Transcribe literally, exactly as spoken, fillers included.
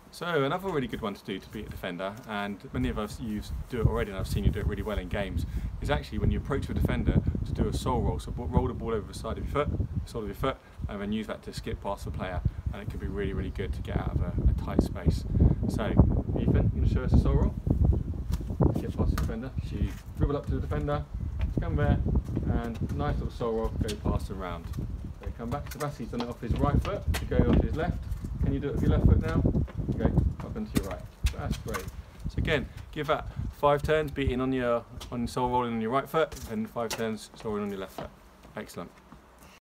So another really good one to do to beat a defender, and many of us you do it already, and I've seen you do it really well in games, is actually when you approach a defender to do a soul roll. So roll the ball over the side of your foot, sole of your foot, and then use that to skip past the player, and it can be really, really good to get out of a, a tight space. So Ethan, you're going to show us a soul roll. Skip past the defender. So you dribble up to the defender, come there, and nice little soul roll, go past and round. So come back. Sebastian's done it off his right foot to go onto his left. Can you do it with your left foot now? Go up into your right. That's great. So again, give that five turns, beating on your on soul rolling on your right foot, and five turns soul rolling on your left foot. Excellent.